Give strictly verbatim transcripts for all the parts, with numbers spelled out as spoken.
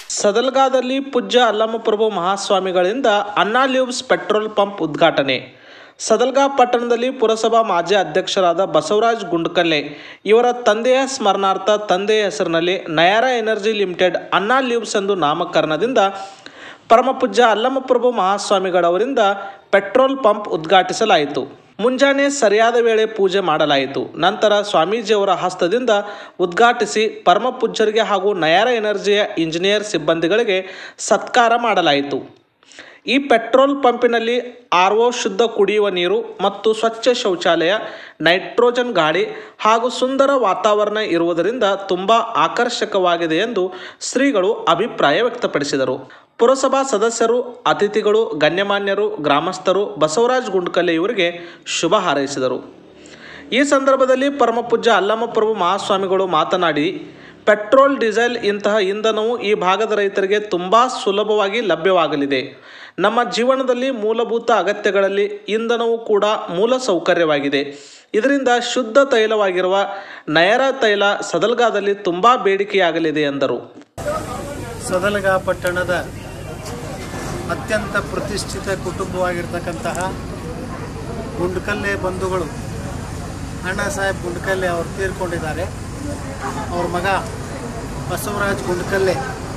ಸದಲ್ಗಾದಲ್ಲಿ ಪೂಜ್ಯ ಅಲ್ಲಮಪ್ರಭು ಮಹಾಸ್ವಾಮಿಗಳಿಂದ Anna lubes petrol pump ಉದ್ಘಾಟನೆ. ಸದಲ್ಗಾ ಪಟ್ಟಣದಲ್ಲಿ ಪುರಸಭಾ ಮಾಜಿ ಅಧ್ಯಕ್ಷರಾದ ಬಸವರಾಜ್ ಗುಂಡ್ಕಲ್ಲೆ ಇವರ ತಂದೆಯ ಸ್ಮರಣಾರ್ಥ ತಂದೆಯ ಹೆಸರಿನಲ್ಲಿ ನಯಾರಾ ಎನರ್ಜಿ ಲಿಮಿಟೆಡ್ ಅನ್ನಾ ಲ್ಯೂಬ್ಸ್ ಎಂದು ನಾಮಕರಣದಿಂದ ಪರಮಪೂಜ್ಯ ಅಲ್ಲಮಪ್ರಭು ಮಹಾಸ್ವಾಮಿಗಳವರಿಂದ ಪೆಟ್ರೋಲ್ ಪಂಪ್ ಉದ್ಘಾಟಿಸಲಾಯಿತು. ಮುಂಜಾನೆ ಸರಿಯಾದ ವೇಳೆ ಪೂಜೆ ಮಾಡಲಾಯಿತು. ನಂತರ ಸ್ವಾಮೀಜಿಯವರ ಹಸ್ತದಿಂದ ಉದ್ಘಾಟಿಸಿ ಪರಮಪೂಜ್ಯರಿಗೆ ಹಾಗೂ ನಯಾರಾ ಎನರ್ಜಿಯ ಇಂಜಿನಿಯರ್ ಸಿಬ್ಬಂದಿಗಳಿಗೆ ಸತ್ಕಾರ ಮಾಡಲಾಯಿತು. ಈ ಪೆಟ್ರೋಲ್ ಪಂಪಿನಲ್ಲಿ ಆರ್ ಒ, ಶುದ್ಧ ಕುಡಿಯುವ ನೀರು ಮತ್ತು ಸ್ವಚ್ಛ ಶೌಚಾಲಯ, ನೈಟ್ರೋಜನ್ ಗಾಳಿ ಹಾಗೂ ಸುಂದರ ವಾತಾವರಣ ಇರುವುದರಿಂದ ತುಂಬ ಆಕರ್ಷಕವಾಗಿದೆ ಎಂದು ಶ್ರೀಗಳು ಅಭಿಪ್ರಾಯ ವ್ಯಕ್ತಪಡಿಸಿದರು. ಪುರಸಭಾ ಸದಸ್ಯರು, ಅತಿಥಿಗಳು, ಗಣ್ಯಮಾನ್ಯರು, ಗ್ರಾಮಸ್ಥರು ಬಸವರಾಜ್ ಗುಂಡ್ಕಲ್ಲೆ ಇವರಿಗೆ ಶುಭ ಹಾರೈಸಿದರು. ಈ ಸಂದರ್ಭದಲ್ಲಿ ಪರಮಪೂಜ್ಯ ಅಲ್ಲಮಪ್ರಭು ಮಹಾಸ್ವಾಮಿಗಳು ಮಾತನಾಡಿ, ಪೆಟ್ರೋಲ್, ಡೀಸೆಲ್ ಇಂತಹ ಇಂಧನವು ಈ ಭಾಗದ ರೈತರಿಗೆ ತುಂಬ ಸುಲಭವಾಗಿ ಲಭ್ಯವಾಗಲಿದೆ. ನಮ್ಮ ಜೀವನದಲ್ಲಿ ಮೂಲಭೂತ ಅಗತ್ಯಗಳಲ್ಲಿ ಇಂಧನವು ಕೂಡ ಮೂಲ ಸೌಕರ್ಯವಾಗಿದೆ. ಇದರಿಂದ ಶುದ್ಧ ತೈಲವಾಗಿರುವ ನಯಾರಾ ತೈಲ ಸದಲ್ಗಾದಲ್ಲಿ ತುಂಬ ಬೇಡಿಕೆಯಾಗಲಿದೆ ಎಂದರು. ಸದಲ್ಗಾ ಪಟ್ಟಣದ ಅತ್ಯಂತ ಪ್ರತಿಷ್ಠಿತ ಕುಟುಂಬವಾಗಿರ್ತಕ್ಕಂತಹ ಗುಂಡ್ಕಲ್ಲೆ ಬಂಧುಗಳು ಅಣ್ಣಾ ಸಾಹೇಬ್ ಗುಂಡ್ಕಲ್ಲೆ ಅವರು ತೀರ್ಕೊಂಡಿದ್ದಾರೆ. ಅವ್ರ ಮಗ ಬಸವರಾಜ್ ಗುಂಡ್ಕಲ್ಲೆ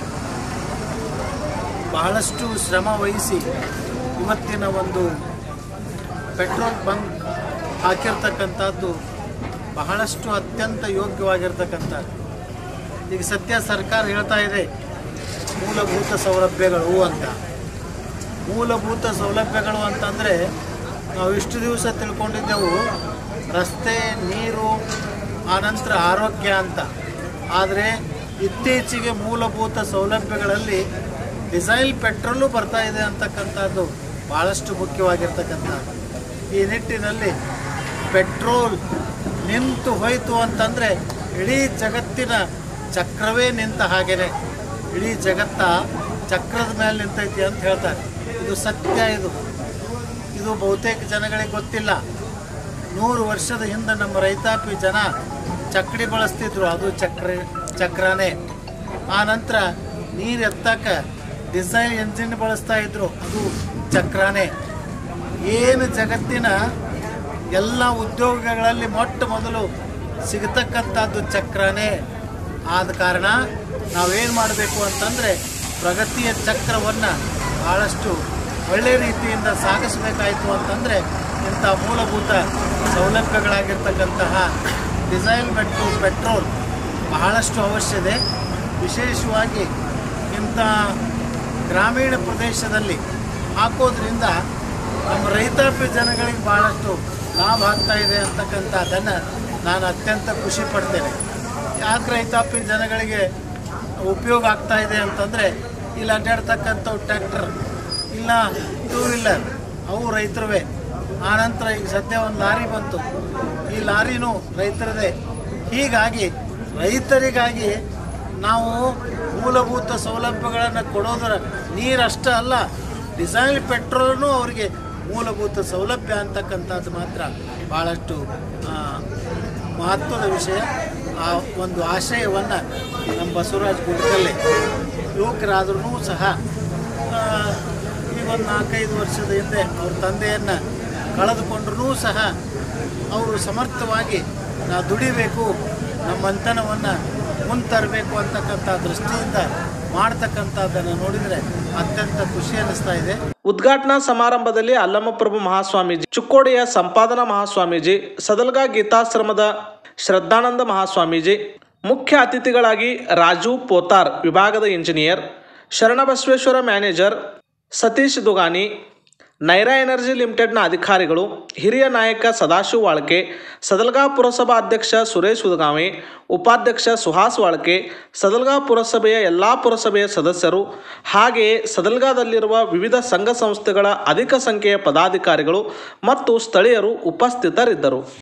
ಬಹಳಷ್ಟು ಶ್ರಮ ವಹಿಸಿ ಇವತ್ತಿನ ಒಂದು ಪೆಟ್ರೋಲ್ ಬಂಕ್ ಹಾಕಿರ್ತಕ್ಕಂಥದ್ದು ಬಹಳಷ್ಟು ಅತ್ಯಂತ ಯೋಗ್ಯವಾಗಿರ್ತಕ್ಕಂಥದ್ದು. ಈಗ ಸದ್ಯ ಸರ್ಕಾರ ಹೇಳ್ತಾ ಇದೆ ಮೂಲಭೂತ ಸೌಲಭ್ಯಗಳು ಅಂತ. ಮೂಲಭೂತ ಸೌಲಭ್ಯಗಳು ಅಂತಂದರೆ ನಾವು ಇಷ್ಟು ದಿವಸ ತಿಳ್ಕೊಂಡಿದ್ದೆವು ರಸ್ತೆ, ನೀರು, ಆನಂತರ ಆರೋಗ್ಯ ಅಂತ. ಆದರೆ ಇತ್ತೀಚೆಗೆ ಮೂಲಭೂತ ಸೌಲಭ್ಯಗಳಲ್ಲಿ ಡೀಸೆಲ್, ಪೆಟ್ರೋಲು ಬರ್ತಾ ಇದೆ ಅಂತಕ್ಕಂಥದ್ದು ಭಾಳಷ್ಟು ಮುಖ್ಯವಾಗಿರ್ತಕ್ಕಂಥದ್ದು. ಈ ನಿಟ್ಟಿನಲ್ಲಿ ಪೆಟ್ರೋಲ್ ನಿಂತು ಹೋಯಿತು ಅಂತಂದರೆ ಇಡೀ ಜಗತ್ತಿನ ಚಕ್ರವೇ ನಿಂತ ಹಾಗೇನೆ, ಇಡೀ ಜಗತ್ತ ಚಕ್ರದ ಮೇಲೆ ನಿಂತೈತಿ ಅಂತ ಹೇಳ್ತಾರೆ. ಇದು ಸತ್ಯ. ಇದು ಇದು ಬಹುತೇಕ ಜನಗಳಿಗೆ ಗೊತ್ತಿಲ್ಲ. ನೂರು ವರ್ಷದ ಹಿಂದೆ ನಮ್ಮ ರೈತಾಪಿ ಜನ ಚಕ್ಡಿ ಬಳಸ್ತಿದ್ರು, ಅದು ಚಕ್ರ ಚಕ್ರನೇ. ಆ ನಂತರ ನೀರು ಎತ್ತಕ್ಕೆ ಡೀಸೆಲ್ ಎಂಜಿನ್ ಬಳಸ್ತಾ ಇದ್ರು, ಅದು ಚಕ್ರನೇ. ಏನು ಜಗತ್ತಿನ ಎಲ್ಲ ಉದ್ಯೋಗಗಳಲ್ಲಿ ಮೊಟ್ಟ ಮೊದಲು ಸಿಗತಕ್ಕಂಥದ್ದು ಚಕ್ರನೇ. ಆದ ಕಾರಣ ನಾವೇನು ಮಾಡಬೇಕು ಅಂತಂದರೆ ಪ್ರಗತಿಯ ಚಕ್ರವನ್ನು ಭಾಳಷ್ಟು ಒಳ್ಳೆಯ ರೀತಿಯಿಂದ ಸಾಗಿಸಬೇಕಾಯಿತು ಅಂತಂದರೆ ಇಂಥ ಮೂಲಭೂತ ಸೌಲಭ್ಯಗಳಾಗಿರ್ತಕ್ಕಂತಹ ಡೀಸೆಲ್ ಮತ್ತು ಪೆಟ್ರೋಲ್ ಬಹಳಷ್ಟು ಅವಶ್ಯದೆ. ವಿಶೇಷವಾಗಿ ಇಂಥ ಗ್ರಾಮೀಣ ಪ್ರದೇಶದಲ್ಲಿ ಹಾಕೋದ್ರಿಂದ ನಮ್ಮ ರೈತಾಪಿ ಜನಗಳಿಗೆ ಭಾಳಷ್ಟು ಲಾಭ ಆಗ್ತಾ ಇದೆ ಅಂತಕ್ಕಂಥದ್ದನ್ನು ನಾನು ಅತ್ಯಂತ ಖುಷಿ ಪಡ್ತೇನೆ. ಯಾಕೆ ರೈತಾಪಿ ಜನಗಳಿಗೆ ಉಪಯೋಗ ಆಗ್ತಾ ಇದೆ ಅಂತಂದರೆ ಇಲ್ಲಿ ಅಡ್ಡಾಡ್ತಕ್ಕಂಥವು ಟ್ರ್ಯಾಕ್ಟರ್ ಇಲ್ಲ ಟೂ ವೀಲರ್ ಅವು ರೈತರುವೇ. ಆನಂತರ ಈಗ ಸದ್ಯ ಒಂದು ಲಾರಿ ಬಂತು, ಈ ಲಾರಿನೂ ರೈತರದೇ. ಹೀಗಾಗಿ ರೈತರಿಗಾಗಿ ನಾವು ಮೂಲಭೂತ ಸೌಲಭ್ಯಗಳನ್ನು ಕೊಡೋದರ ನೀರಷ್ಟೇ ಅಲ್ಲ, ಡೀಸೆಲ್, ಪೆಟ್ರೋಲ್ನು ಅವರಿಗೆ ಮೂಲಭೂತ ಸೌಲಭ್ಯ ಅಂತಕ್ಕಂಥದ್ದು ಮಾತ್ರ ಭಾಳಷ್ಟು ಮಹತ್ವದ ವಿಷಯ. ಆ ಒಂದು ಆಶಯವನ್ನು ನಮ್ಮ ಬಸವರಾಜ್ ಗುಂಡ್ಕಲ್ಲೆ ಯುವಕರಾದ್ರೂ ಸಹ ಈ ಒಂದು ನಾಲ್ಕೈದು ವರ್ಷದ ಹಿಂದೆ ಅವ್ರ ತಂದೆಯನ್ನು ಕಳೆದುಕೊಂಡ್ರೂ ಸಹ ಅವರು ಸಮರ್ಥವಾಗಿ ನಾವು ದುಡಿಬೇಕು, ನಮ್ಮ ಮಂಥನವನ್ನು ಮುಂತರಬೇಕು ಅಂತಕ್ಕಂಥ ದೃಷ್ಟಿಯಿಂದ ಮಾಡ್ತಕ್ಕಂಥದ್ದನ್ನು ನೋಡಿದರೆ ಅತ್ಯಂತ ಖುಷಿ ಅನ್ನಿಸ್ತಾ ಇದೆ. ಉದ್ಘಾಟನಾ ಸಮಾರಂಭದಲ್ಲಿ ಅಲ್ಲಮಪ್ರಭು ಮಹಾಸ್ವಾಮೀಜಿ, ಚುಕ್ಕೋಡಿಯ ಸಂಪಾದನಾ ಮಹಾಸ್ವಾಮೀಜಿ, ಸದಲ್ಗಾ ಗೀತಾಶ್ರಮದ ಶ್ರದ್ಧಾನಂದ ಮಹಾಸ್ವಾಮೀಜಿ, ಮುಖ್ಯ ಅತಿಥಿಗಳಾಗಿ ರಾಜು ಪೋತಾರ್ ವಿಭಾಗದ engineer, Sharanabasaveshwara manager Satish Dugani, Nayara energy ಲಿಮಿಟೆಡ್ನ ಅಧಿಕಾರಿಗಳು, ಹಿರಿಯ ನಾಯಕ ಸದಾಶಿವ ವಾಳ್ಕೆ, ಸದಲ್ಗಾ ಪುರಸಭಾ ಅಧ್ಯಕ್ಷ ಸುರೇಶ್ ಉದಗಾವಿ, ಉಪಾಧ್ಯಕ್ಷ ಸುಹಾಸ್ ವಾಳ್ಕೆ, ಸದಲ್ಗಾ ಪುರಸಭೆಯ ಎಲ್ಲ ಪುರಸಭೆಯ ಸದಸ್ಯರು, ಹಾಗೆಯೇ ಸದಲ್ಗಾದಲ್ಲಿರುವ ವಿವಿಧ ಸಂಘ ಸಂಸ್ಥೆಗಳ ಅಧಿಕ ಸಂಖ್ಯೆಯ ಪದಾಧಿಕಾರಿಗಳು ಮತ್ತು ಸ್ಥಳೀಯರು ಉಪಸ್ಥಿತರಿದ್ದರು.